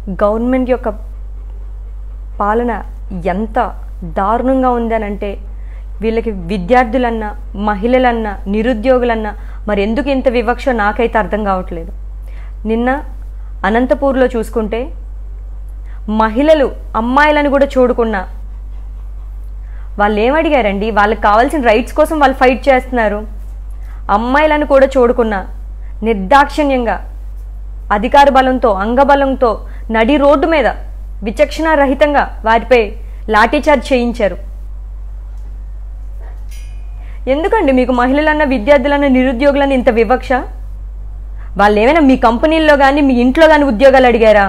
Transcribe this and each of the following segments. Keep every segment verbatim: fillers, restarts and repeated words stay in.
Government యొక్క పాలన ఎంత దారుణంగా ఉందనంటే వీళ్ళకి విద్యార్థులన్నా మహిళలన్నా నిరుద్యోగులన్నా మరి ఎందుకు ఇంత వివక్ష నాకైతే అర్థం కావట్లేదు. నిన్న అనంతపూర్లో చూసుకుంటే మహిళలు అమ్మాయిలను కూడా చూడకున్నా వాళ్ళు ఏమడిగారండి, వాళ్ళకి కావాల్సిన రైట్స్ కోసం వాళ్ళు ఫైట్ చేస్తున్నారు. అమ్మాయిలను కూడా చూడకున్నా నిర్దాక్షిణ్యంగా అధికార బలంతో అంగబలంతో నడి రోడ్డు మీద విచక్షణ రహితంగా వారిపై లాఠీచార్జ్ చేయించారు. ఎందుకండి మీకు మహిళలన్న విద్యార్థులన్న నిరుద్యోగులన్న ఇంత వివక్ష? వాళ్ళు ఏమైనా మీ కంపెనీల్లో కానీ మీ ఇంట్లో కానీ ఉద్యోగాలు అడిగారా?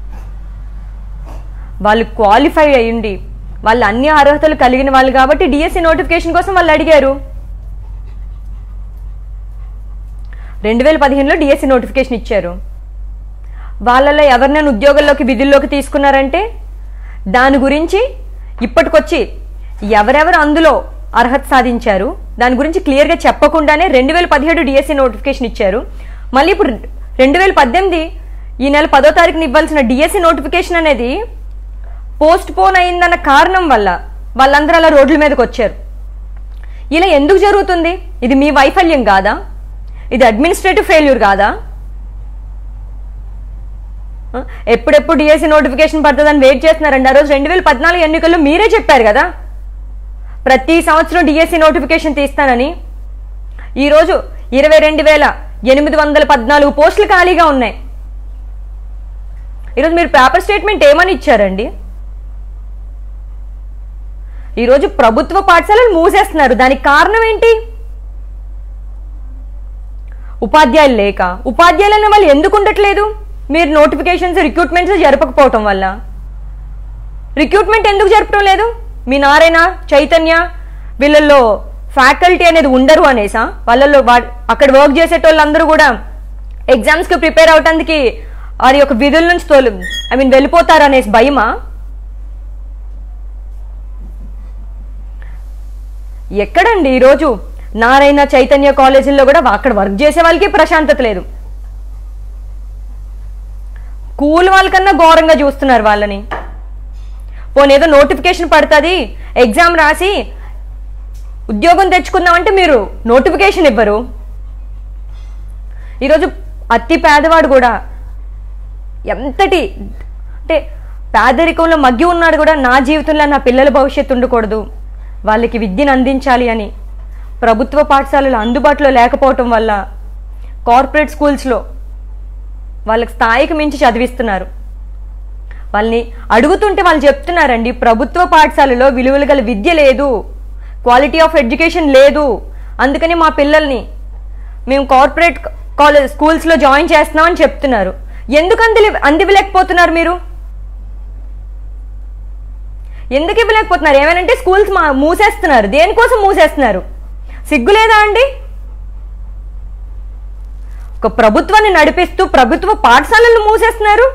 వాళ్ళు క్వాలిఫై అయ్యండి, వాళ్ళు అన్ని అర్హతలు కలిగిన వాళ్ళు కాబట్టి డిఎస్సి నోటిఫికేషన్ కోసం వాళ్ళు అడిగారు. రెండు వేల పదిహేనులో డిఎస్సి నోటిఫికేషన్ ఇచ్చారు. వాళ్ళలో ఎవరినైనా ఉద్యోగాల్లోకి విధుల్లోకి తీసుకున్నారంటే దాని గురించి ఇప్పటికొచ్చి ఎవరెవరు అందులో అర్హత సాధించారు దాని గురించి క్లియర్గా చెప్పకుండానే రెండు వేల పదిహేడు డిఎస్సి నోటిఫికేషన్ ఇచ్చారు. మళ్ళీ ఇప్పుడు రెండు వేల పద్దెనిమిది ఈ నెల పదో తారీఖున ఇవ్వాల్సిన డిఎస్సి నోటిఫికేషన్ అనేది పోస్ట్ పోన్ అయిందన్న కారణం వల్ల వాళ్ళందరూ అలా రోడ్ల మీదకి వచ్చారు. ఇలా ఎందుకు జరుగుతుంది? ఇది మీ వైఫల్యం కాదా? ఇది అడ్మినిస్ట్రేటివ్ ఫెయిల్యూర్ కాదా? ఎప్పుడెప్పుడు డిఎస్సి నోటిఫికేషన్ పడుతుందని వెయిట్ చేస్తున్నారండి. ఆ రోజు రెండు వేల పద్నాలుగు ఎన్నికల్లో మీరే చెప్పారు కదా ప్రతి సంవత్సరం డిఎస్సి నోటిఫికేషన్ తీస్తానని. ఈరోజు ఇరవై రెండు వేల ఎనిమిది వందల పద్నాలుగు పోస్టులు ఖాళీగా ఉన్నాయి. ఈరోజు మీరు పేపర్ స్టేట్మెంట్ ఏమని ఇచ్చారండి? ఈరోజు ప్రభుత్వ పాఠశాలలు మూసేస్తున్నారు. దానికి కారణం ఏంటి? ఉపాధ్యాయులు లేక. ఉపాధ్యాయులు అనే వాళ్ళు ఎందుకు ఉండట్లేదు? మీరు నోటిఫికేషన్స్ రిక్రూట్మెంట్స్ జరపకపోవటం వల్ల. రిక్రూట్మెంట్ ఎందుకు జరపడం లేదు? మీ నారాయణ చైతన్య వీళ్ళల్లో ఫ్యాకల్టీ అనేది ఉండరు అనేసా? వాళ్ళల్లో అక్కడ వర్క్ చేసేటోళ్ళందరూ కూడా ఎగ్జామ్స్కి ప్రిపేర్ అవటానికి వారి యొక్క విధుల నుంచి తోలు ఐ మీన్ వెళ్ళిపోతారు అనేసి భయమా? ఎక్కడండి ఈరోజు నారాయణ చైతన్య కాలేజీల్లో కూడా అక్కడ వర్క్ చేసే వాళ్ళకి ప్రశాంతత లేదు. కూల్ వాళ్ళకన్నా ఘోరంగా చూస్తున్నారు వాళ్ళని. పోనీ ఏదో నోటిఫికేషన్ పడుతుంది ఎగ్జామ్ రాసి ఉద్యోగం తెచ్చుకుందామంటే మీరు నోటిఫికేషన్ ఇవ్వరు. ఈరోజు అతి పేదవాడు కూడా ఎంతటి అంటే పేదరికంలో మగ్గి ఉన్నాడు కూడా నా జీవితంలో నా పిల్లల భవిష్యత్తు ఉండకూడదు, వాళ్ళకి విద్యను అందించాలి అని ప్రభుత్వ పాఠశాలలు అందుబాటులో లేకపోవటం వల్ల కార్పొరేట్ స్కూల్స్లో వాళ్ళకి స్థాయికి మించి చదివిస్తున్నారు. వాళ్ళని అడుగుతుంటే వాళ్ళు చెప్తున్నారండి ప్రభుత్వ పాఠశాలలో విలువలు గల విద్య లేదు, క్వాలిటీ ఆఫ్ ఎడ్యుకేషన్ లేదు, అందుకని మా పిల్లల్ని మేము కార్పొరేట్ కాలేజ్ స్కూల్స్లో జాయిన్ చేస్తున్నామని చెప్తున్నారు. ఎందుకు అంది అందివ్వలేకపోతున్నారు మీరు? ఎందుకు ఇవ్వలేకపోతున్నారు? ఏమనంటే స్కూల్స్ మా మూసేస్తున్నారు. దేనికోసం మూసేస్తున్నారు? సిగ్గు లేదా అండి? ఒక ప్రభుత్వాన్ని నడిపిస్తూ ప్రభుత్వ పాఠశాలలు మూసేస్తున్నారు.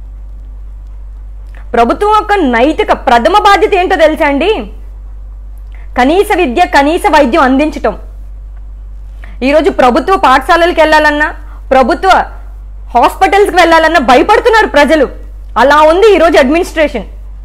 ప్రభుత్వం యొక్క నైతిక ప్రథమ బాధ్యత ఏంటో తెలుసా అండి? కనీస విద్య కనీస వైద్యం అందించటం. ఈరోజు ప్రభుత్వ పాఠశాలలకు వెళ్ళాలన్నా ప్రభుత్వ హాస్పిటల్స్కి వెళ్ళాలన్నా భయపడుతున్నారు ప్రజలు. అలా ఉంది ఈరోజు అడ్మినిస్ట్రేషన్.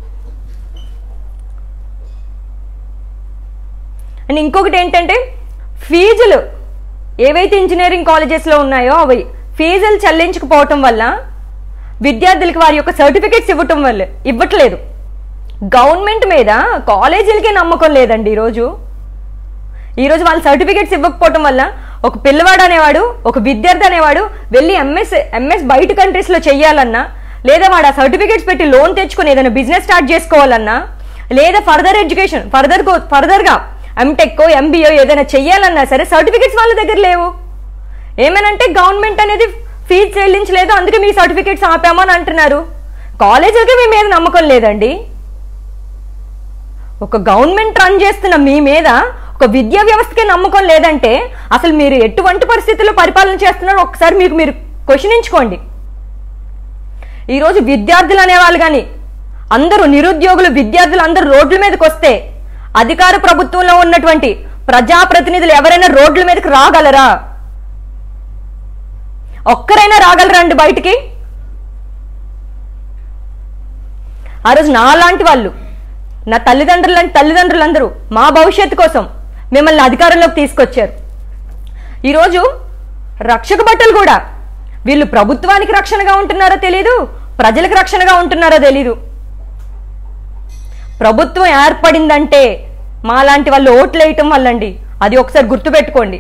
అండ్ ఇంకొకటి ఏంటంటే ఫీజులు ఏవైతే ఇంజనీరింగ్ కాలేజెస్లో ఉన్నాయో అవి ఫీజులు చెల్లించకపోవటం వల్ల విద్యార్థులకి వారి యొక్క సర్టిఫికెట్స్ ఇవ్వటం వల్ల ఇవ్వట్లేదు. గవర్నమెంట్ మీద కాలేజీలకే నమ్మకం లేదండి ఈరోజు. ఈరోజు వాళ్ళు సర్టిఫికెట్స్ ఇవ్వకపోవటం వల్ల ఒక పిల్లవాడు అనేవాడు ఒక విద్యార్థి అనేవాడు వెళ్ళి ఎంఎస్ ఎంఎస్ బయట కంట్రీస్లో చెయ్యాలన్నా, లేదా వాడు ఆ సర్టిఫికెట్స్ పెట్టి లోన్ తెచ్చుకొని ఏదైనా బిజినెస్ స్టార్ట్ చేసుకోవాలన్నా, లేదా ఫర్దర్ ఎడ్యుకేషన్ ఫర్దర్ ఫర్దర్గా ఎంటెక్ ఎంబీఏ ఏదైనా చెయ్యాలన్నా సరే సర్టిఫికెట్స్ వాళ్ళ దగ్గర లేవు. ఏమనంటే గవర్నమెంట్ అనేది ఫీజు చెల్లించలేదు అందుకే మీ సర్టిఫికెట్స్ ఆపామని అంటున్నారు. కాలేజీలకి మీ మీద నమ్మకం లేదండి. ఒక గవర్నమెంట్ రన్ చేస్తున్న మీ మీద ఒక విద్యా వ్యవస్థకే నమ్మకం లేదంటే అసలు మీరు ఎటువంటి పరిస్థితుల్లో పరిపాలన చేస్తున్నారో ఒకసారి మీకు మీరు క్వశ్చనించుకోండి. ఈరోజు విద్యార్థులు అనేవాళ్ళు కానీ అందరూ నిరుద్యోగులు విద్యార్థులు అందరూ రోడ్ల మీదకి వస్తే అధికార ప్రభుత్వంలో ఉన్నటువంటి ప్రజాప్రతినిధులు ఎవరైనా రోడ్ల మీదకి రాగలరా? ఒక్కరైనా రాగలరా అండి బయటికి? ఆ రోజు నా లాంటి వాళ్ళు, నా తల్లిదండ్రులు లాంటి తల్లిదండ్రులందరూ మా భవిష్యత్తు కోసం మిమ్మల్ని అధికారంలోకి తీసుకొచ్చారు. ఈరోజు రక్షక బట్టలు కూడా వీళ్ళు ప్రభుత్వానికి రక్షణగా ఉంటున్నారో తెలీదు, ప్రజలకు రక్షణగా ఉంటున్నారో తెలీదు. ప్రభుత్వం ఏర్పడిందంటే మా లాంటి వాళ్ళు ఓట్లు వేయటం వల్లండి, అది ఒకసారి గుర్తుపెట్టుకోండి.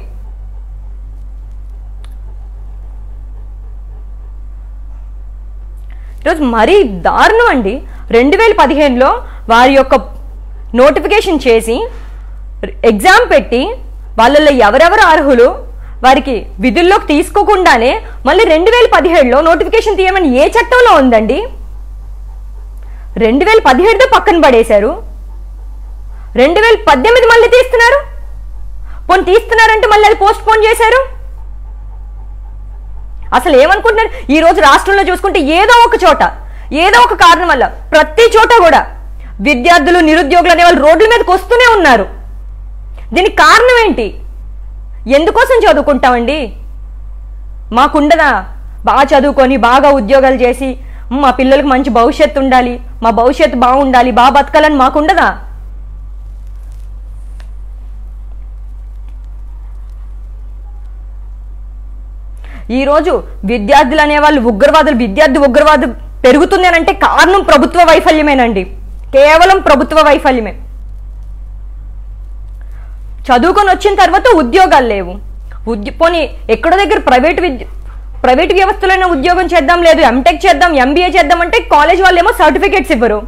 ఈరోజు మరీ దారుణం అండి. రెండు వేల పదిహేనులో వారి యొక్క నోటిఫికేషన్ చేసి ఎగ్జామ్ పెట్టి వాళ్ళల్లో ఎవరెవరు అర్హులు వారికి విధుల్లోకి తీసుకోకుండానే మళ్ళీ రెండు వేల పదిహేడులో నోటిఫికేషన్ తీయమని ఏ చట్టంలో ఉందండి? రెండు వేల పదిహేడుతో పక్కన పడేశారు, రెండు వేల పద్దెనిమిది మళ్ళీ తీస్తున్నారు. పోనీ తీస్తున్నారంటే మళ్ళీ అది పోస్ట్ పోన్ చేశారు. అసలు ఏమనుకుంటున్నారు? ఈ రోజు రాష్ట్రంలో చూసుకుంటే ఏదో ఒక చోట ఏదో ఒక కారణం వల్ల ప్రతి చోట కూడా విద్యార్థులు నిరుద్యోగులు అనే వాళ్ళు రోడ్ల మీదకి వస్తూనే ఉన్నారు. దీనికి కారణం ఏంటి? ఎందుకోసం చదువుకుంటామండి? మాకుండదా బాగా చదువుకొని బాగా ఉద్యోగాలు చేసి మా పిల్లలకు మంచి భవిష్యత్తు ఉండాలి, మా భవిష్యత్తు బాగుండాలి, బాగా బతకాలని మాకుండదా? ఈరోజు విద్యార్థులు అనేవాళ్ళు ఉగ్రవాదులు విద్యార్థి ఉగ్రవాదం పెరుగుతుంది అని అంటే కారణం ప్రభుత్వ వైఫల్యమేనండి, కేవలం ప్రభుత్వ వైఫల్యమే. చదువుకొని వచ్చిన తర్వాత ఉద్యోగాలు లేవు. ఉద్య పోనీ ఎక్కడో దగ్గర ప్రైవేట్ విద్య ప్రైవేట్ వ్యవస్థలోనే ఉద్యోగం చేద్దాం, లేదు ఎంటెక్ చేద్దాం, ఎంబీఏ చేద్దాం అంటే కాలేజ్ వాళ్ళు ఏమో సర్టిఫికేట్స్ ఇవ్వరు.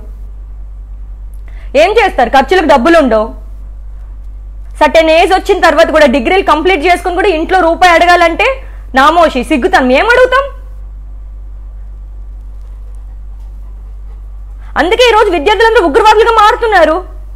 ఏం చేస్తారు? ఖర్చులకు డబ్బులు ఉండవు. సర్టెన్ ఏజ్ వచ్చిన తర్వాత కూడా డిగ్రీలు కంప్లీట్ చేసుకుని కూడా ఇంట్లో రూపాయి అడగాలంటే నామోషి, సిగ్గుతాం. ఏం అడుగుతాం? అందుకే ఈరోజు విద్యార్థులందరూ ఉగ్రవాదులుగా మారుతున్నారు.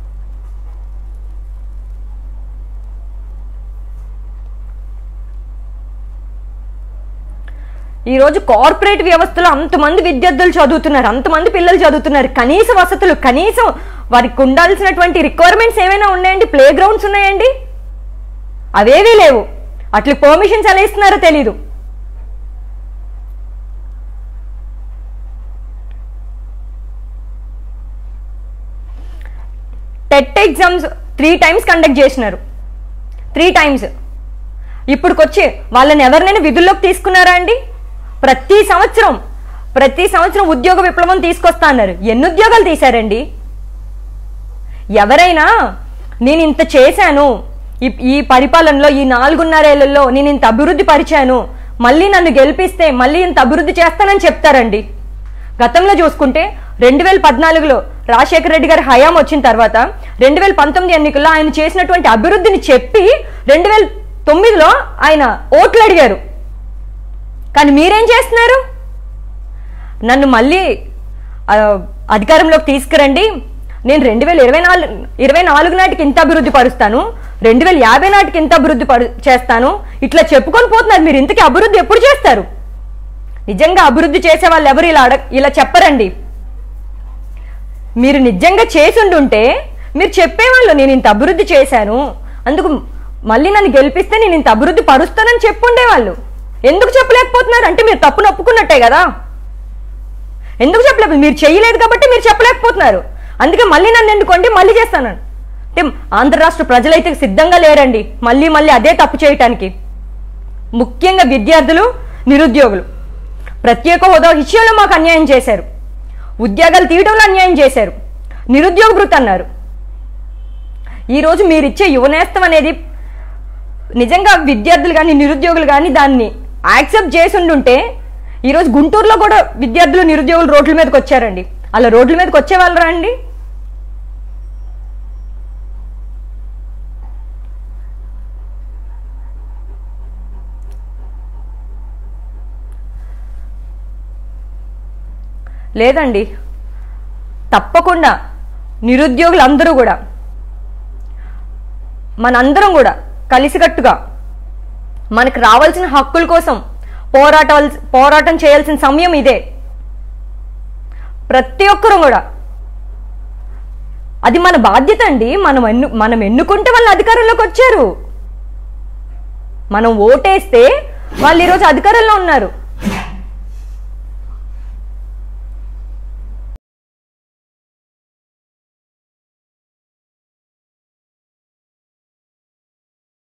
ఈరోజు కార్పొరేట్ వ్యవస్థలో అంతమంది విద్యార్థులు చదువుతున్నారు, అంతమంది పిల్లలు చదువుతున్నారు. కనీస వసతులు, కనీసం వారికి ఉండాల్సినటువంటి రిక్వైర్మెంట్స్ ఏమైనా ఉన్నాయండి? ప్లే గ్రౌండ్స్ ఉన్నాయండి? అవేవీ లేవు. అట్లా పర్మిషన్స్ ఎలా ఇస్తున్నారో తెలీదు. TET exams three times conduct చేసినారు, త్రీ టైమ్స్. ఇప్పుడుకొచ్చి వాళ్ళని ఎవరినైనా విధుల్లోకి తీసుకున్నారా అండి? ప్రతి సంవత్సరం ప్రతి సంవత్సరం ఉద్యోగ విప్లవం తీసుకొస్తా అన్నారు. ఎన్ని ఉద్యోగాలు తీశారండి? ఎవరైనా నేను ఇంత చేశాను, ఈ పరిపాలనలో ఈ నాలుగున్నరేళ్లలో నేను ఇంత అభివృద్ధి పరిచాను, మళ్ళీ నన్ను గెలిపిస్తే మళ్ళీ ఇంత అభివృద్ధి చేస్తానని చెప్తారండి. గతంలో చూసుకుంటే రెండు వేల పద్నాలుగులో రాజశేఖర రెడ్డి గారి హయాం వచ్చిన తర్వాత రెండు వేల పంతొమ్మిది ఎన్నికల్లో ఆయన చేసినటువంటి అభివృద్ధిని చెప్పి రెండు వేల తొమ్మిదిలో ఆయన ఓట్లు అడిగారు. కానీ మీరేం చేస్తున్నారు? నన్ను మళ్ళీ అధికారంలోకి తీసుకురండి, నేను రెండు వేల ఇరవై నాలుగు ఇరవై నాలుగు నాటికి ఇంత అభివృద్ధి పరుస్తాను, రెండు వేల యాభై నాటికి ఇంత అభివృద్ధి పరు చేస్తాను ఇట్లా చెప్పుకొని పోతున్నారు. మీరు ఇంతకీ అభివృద్ధి ఎప్పుడు చేస్తారు? నిజంగా అభివృద్ధి చేసే వాళ్ళు ఎవరు ఇలా అడ ఇలా చెప్పరండి. మీరు నిజంగా చేసుండుంటే మీరు చెప్పేవాళ్ళు, నేను ఇంత అభివృద్ధి చేశాను, అందుకు మళ్ళీ నన్ను గెలిపిస్తే నేను ఇంత అభివృద్ధి పరుస్తానని చెప్పుండేవాళ్ళు. ఎందుకు చెప్పలేకపోతున్నారు? అంటే మీరు తప్పును ఒప్పుకున్నట్టే కదా. ఎందుకు చెప్పలేదు? మీరు చేయలేదు కాబట్టి మీరు చెప్పలేకపోతున్నారు. అందుకే మళ్ళీ నన్ను ఎన్నుకోండి, మళ్ళీ చేస్తాను అంటే ఆంధ్ర రాష్ట్ర ప్రజలైతే సిద్ధంగా లేరండి మళ్ళీ మళ్ళీ అదే తప్పు చేయటానికి. ముఖ్యంగా విద్యార్థులు, నిరుద్యోగులు ప్రత్యేక హోదా విషయంలో మాకు అన్యాయం చేశారు, ఉద్యోగాలు తీయడంలో అన్యాయం చేశారు, నిరుద్యోగ భృతి అన్నారు. ఈరోజు మీరు ఇచ్చే యువనేస్తం అనేది నిజంగా విద్యార్థులు కానీ నిరుద్యోగులు కానీ దాన్ని యాక్సెప్ట్ చేసి ఉండుంటే ఈరోజు గుంటూరులో కూడా విద్యార్థులు నిరుద్యోగులు రోడ్ల మీదకి వచ్చారండి. అలా రోడ్ల మీదకి వచ్చేవాళ్ళరా అండి? లేదండి. తప్పకుండా నిరుద్యోగులు అందరూ కూడా మనందరం కూడా కలిసికట్టుగా మనకు రావాల్సిన హక్కుల కోసం పోరాటాల్ పోరాటం చేయాల్సిన సమయం ఇదే. ప్రతి ఒక్కరూ కూడా అది మన బాధ్యత అండి. మనం ఎన్ను మనం ఎన్నుకుంటే వాళ్ళు అధికారంలోకి వచ్చారు, మనం ఓటేస్తే వాళ్ళు ఈరోజు అధికారంలో ఉన్నారు.